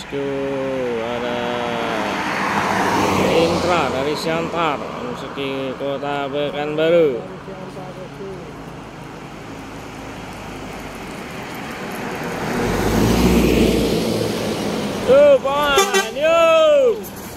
bosku, ada Intra dari Siantar memasuki kota Pekanbaru. Tuh paman, yuk.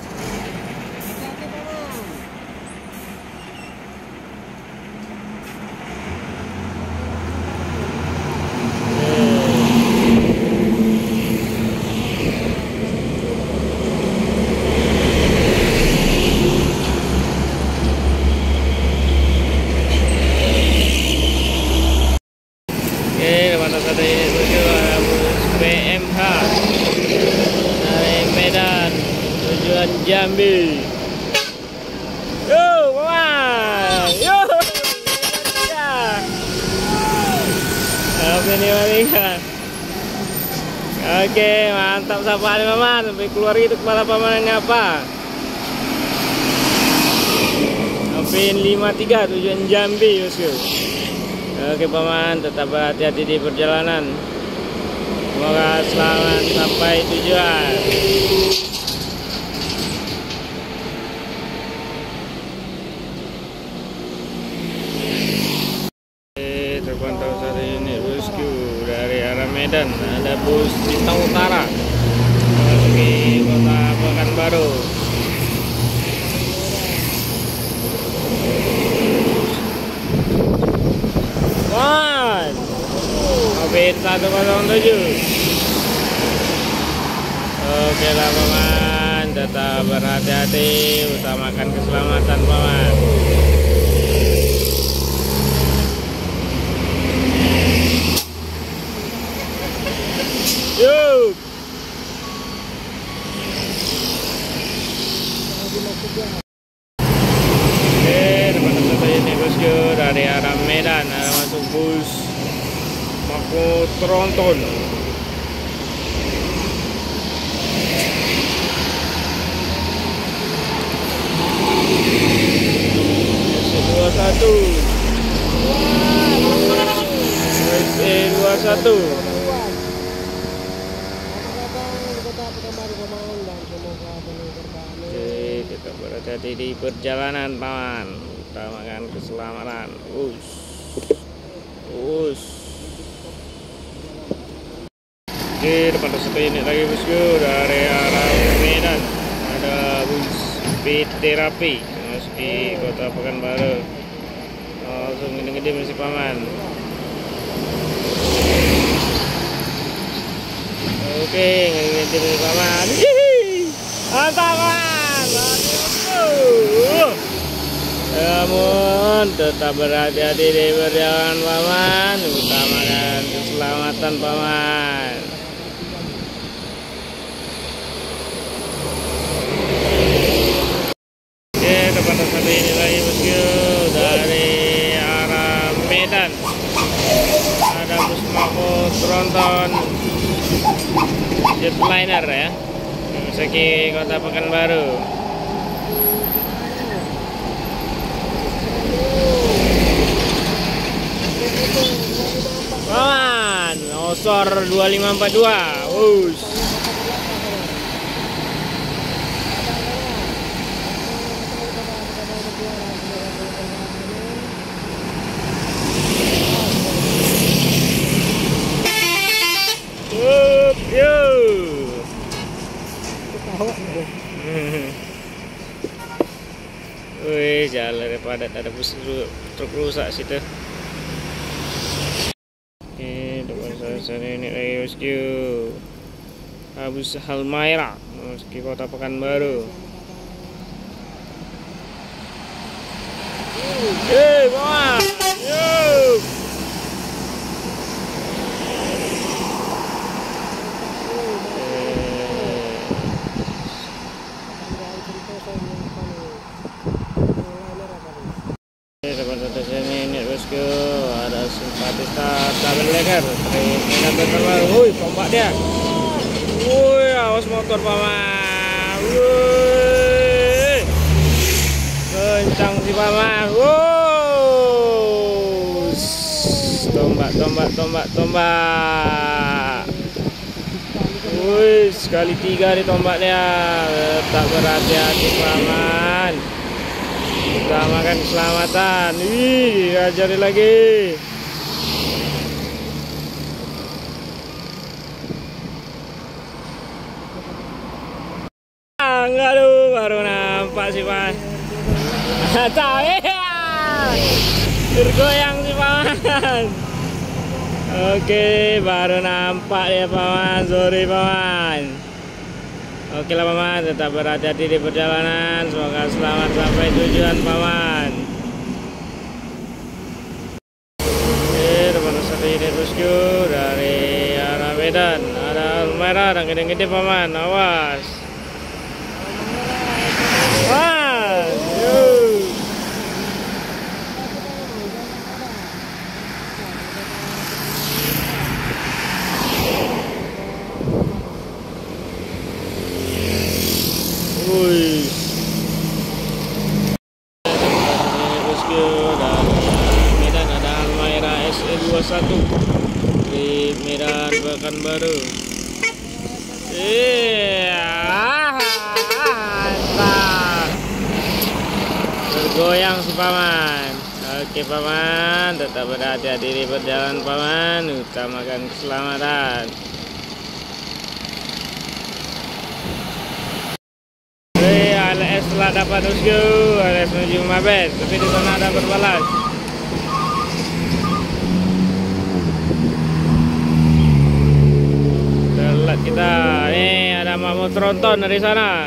Pada saat ini bus PMH dari Medan tujuan Jambi. Yo, paman, yo, ya. Oke, mantap sapa nih paman, sampai keluar itu kepala paman ngapa? Alvin 53 tujuan Jambi, bosku. Oke paman, tetap berhati-hati di perjalanan. Semoga selamat sampai tujuan. Terpantau saat ini bosku dari arah Medan ada bus Bintang Utara memasuki kota Pekanbaru. Alvin 107. Oke lah paman, tetap berhati-hati, utamakan keselamatan paman. Yuk. Oke, depan satu ini bosku dari arah Medan ada masuk bus Mako Tronton. SE21 SE21. Oke, kita berhati-hati di perjalanan paman, utamakan keselamatan. Oke, depan satu ini lagi bosku dari arah Medan ada bus Speed Therapy memasuki kota Pekanbaru. Langsung gede-gede masih paman. Oke, gede-gede masih paman. Mantap paman. Namun tetap berhati-hati di perjalanan paman, utamakan keselamatan paman. Depan satu ini lagi bosku dari arah Medan ada bus Mako Tronton Jetliner ya memasuki kota Pekanbaru. Paman, Osor 2542. Wih, jalan padat, ada bus truk rusak situ. Oke, depan sana ini lagi bosku Bus Halmahera memasuki kota Pekanbaru. Paman, yuk. Depan satu sini ini bosku ada simpatisa Travel Leger dari Medan Pekanbaru. Wih, tombak dia. Wih, awas motor paman. Wih, kencang si paman. Wow, tombak. Wih, sekali 3 ditombak dia. Tak berhati-hati paman. Utamakan keselamatan. Wih, ajari lagi. Aduh, baru nampak sih pak. Tergoyang sih paman. Oke, baru nampak ya paman. Sorry paman. Oke lah paman, tetap berhati-hati di perjalanan. Semoga selamat sampai tujuan paman. Oke, teman satu unit rescue dari arah Medan. Ada merah dan gede-gede paman. Awas. Wah, wih. Rescue dari Medan ada Almaira SE21 di Medan Pekanbaru. Tergoyang si paman. Oke paman, tetap berhati-hati di perjalanan paman. Utamakan keselamatan. ALS telah dapat rescue. ALS menuju Mabes, tapi di sana ada berbalas. Telat kita. Ada Mahmud Tronton dari sana.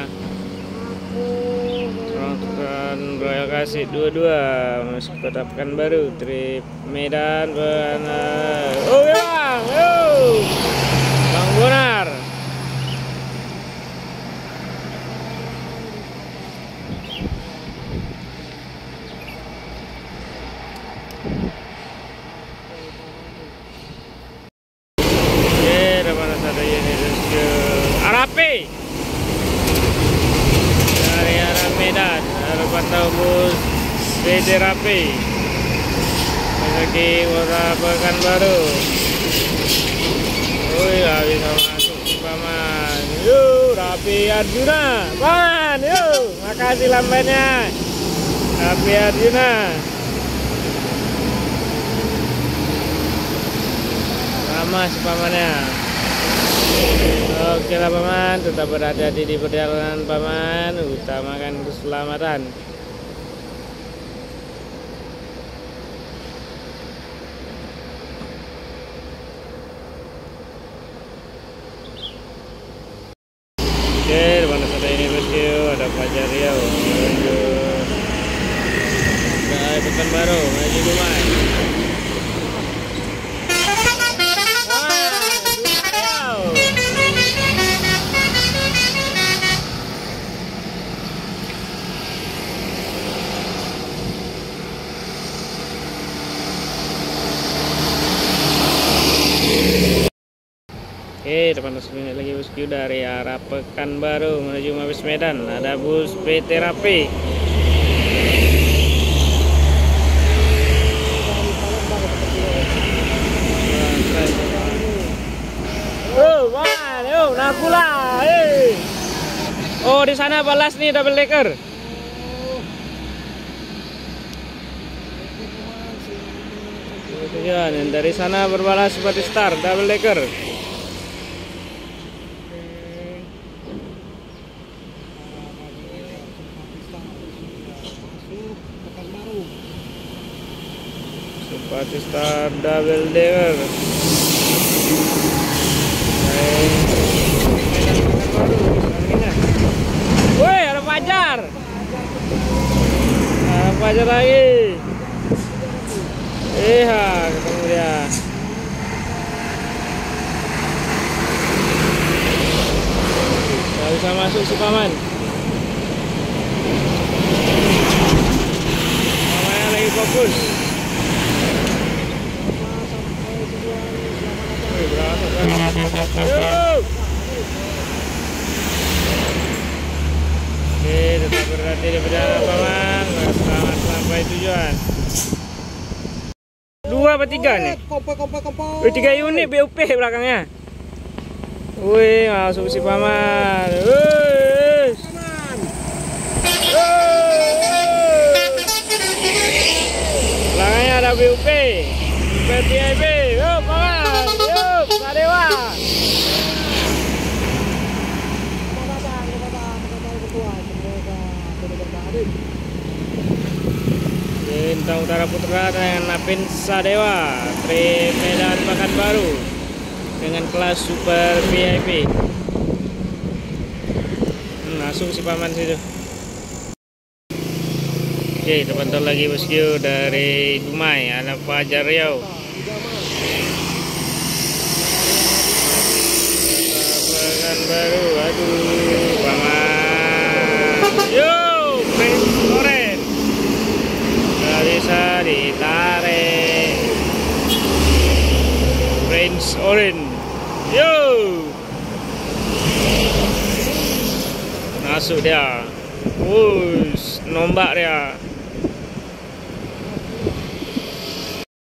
Tronton Royal Kasih 22 masuk Kota Pekanbaru, trip Medan Oh bang, Bang Bonar. Arapi dari arah Medan, arah pantau bus PT Rapi lagi Kota Pekanbaru. Wih, gak bisa masuk paman. Yuk, Rapi Arjuna paman, yuk. Makasih lambatnya Rapi Arjuna. Lama sih pamannya. Oke lah paman, tetap berhati-hati di perjalanan paman, utamakan keselamatan. Oke, depan satu ini rescue ada Fajar Riau menuju dari Pekanbaru menuju Dumai. Oke, depan rescue lagi rescue dari arah Pekanbaru menuju Mabes Medan. Ada bus PT Rapi. Oh, man, yuk, Nakula. Oh, di sana balas nih double decker. Tujuan dari sana berbalas seperti Star double decker. Seperti Star double decker. Woi, ada Fajar. Ada Fajar lagi. Ketemu dia. Gak bisa masuk si paman. Pamannya lagi fokus. Oke, tetap berhati di perjalanan paman. Selamat sampai tujuan. 2 apa 3 nih? 3 unit BUP belakangnya. Wih, masuk si paman. Wih. Belakangnya ada BUP. PPIB. Yuk, paman. Yuk, Sadewa. Bintang Utara Putra dengan Napin Sadewa, Tri Medan Pekanbaru dengan kelas Super VIP. Langsung si paman situ. Oke, teman-teman lagi bosku dari Dumai, ada Fajar Riau. Pekanbaru, aduh, paman. Yo, Prince Orange. Gak bisa ditarik. Prince Orange. Yo. Masuk dia. Nombak dia.